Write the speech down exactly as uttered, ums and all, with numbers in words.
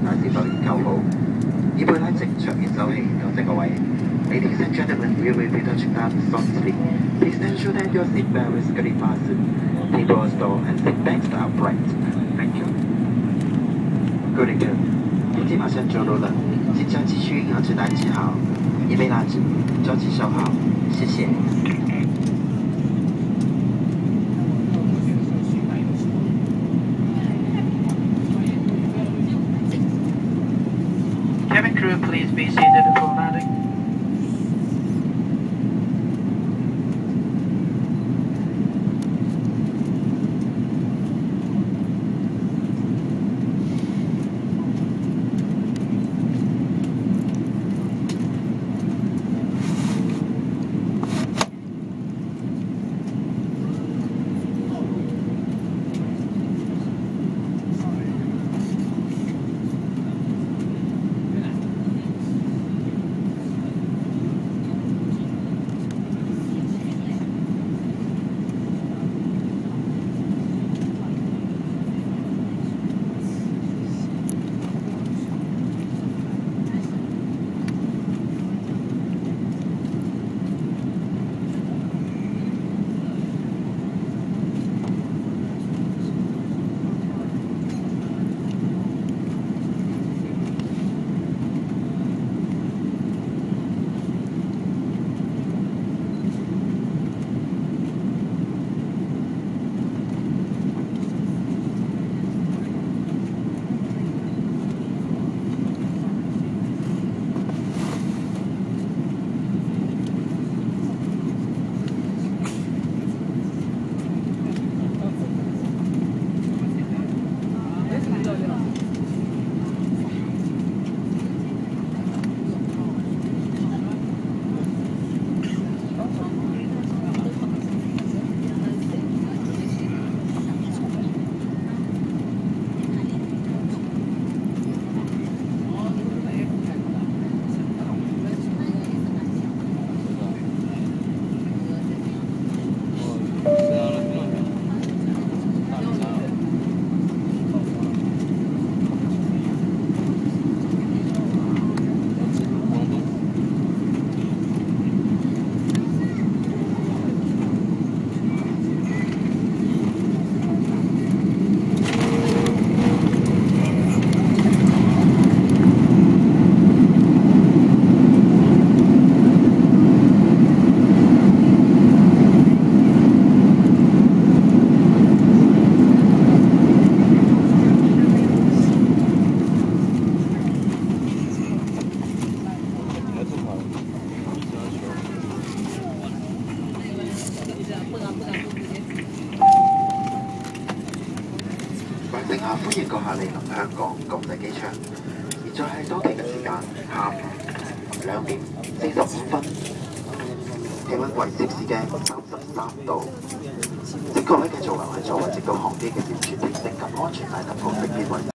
那是否已扣好？以佩拉直長熱手氣到這個位。Ladies and gentlemen, we will be touching down softly. Please ensure that your seatbelt is securely fastened. People are stored and seat belts are upright. Thank you. Good and good. 飞机马上着陆了，请将继续扬指南记好，一杯蜡纸，抓紧收好，谢谢。Cabin crew, please be seated for landing.乘客歡迎閣下嚟臨香港國際機場，現在係當地嘅時間下午兩點四十五分，氣温為攝氏嘅三十三度。請各位繼續留喺座位，直到航機嘅完全停息及安全帶突破識別為